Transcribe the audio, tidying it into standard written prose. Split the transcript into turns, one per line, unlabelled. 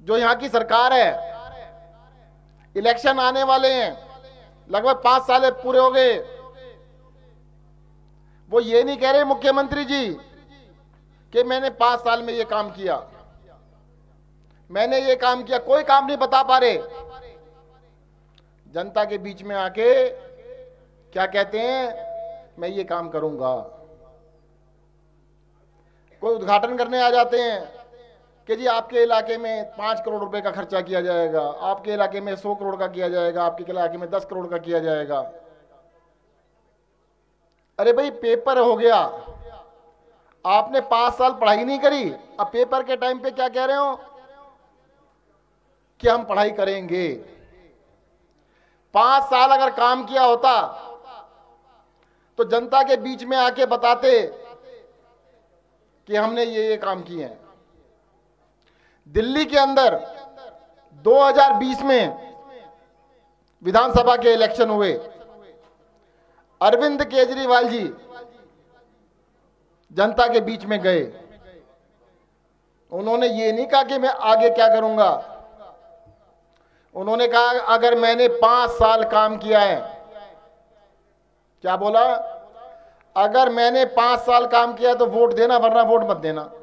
जो यहाँ की सरकार है, इलेक्शन आने वाले हैं, लगभग 5 साल पूरे हो गए, वो ये नहीं कह रहे मुख्यमंत्री जी कि मैंने 5 साल में ये काम किया, मैंने ये काम किया, कोई काम नहीं बता पा रहे। जनता के बीच में आके क्या कहते हैं, मैं ये काम करूंगा। कोई उद्घाटन करने आ जाते हैं कि जी आपके इलाके में 5 करोड़ रुपए का खर्चा किया जाएगा, आपके इलाके में 100 करोड़ का किया जाएगा, आपके इलाके में 10 करोड़ का किया जाएगा। अरे भाई पेपर हो गया, आपने 5 साल पढ़ाई नहीं करी, अब पेपर के टाइम पे क्या कह रहे हो कि हम पढ़ाई करेंगे। 5 साल अगर काम किया होता तो जनता के बीच में आके बताते कि हमने ये काम किए हैं। दिल्ली के अंदर 2020 में विधानसभा के इलेक्शन हुए, अरविंद केजरीवाल जी जनता के बीच में गए, उन्होंने ये नहीं कहा कि मैं आगे क्या करूंगा, उन्होंने कहा अगर मैंने 5 साल काम किया है, क्या बोला, अगर मैंने 5 साल काम किया तो वोट देना, वरना वोट मत देना।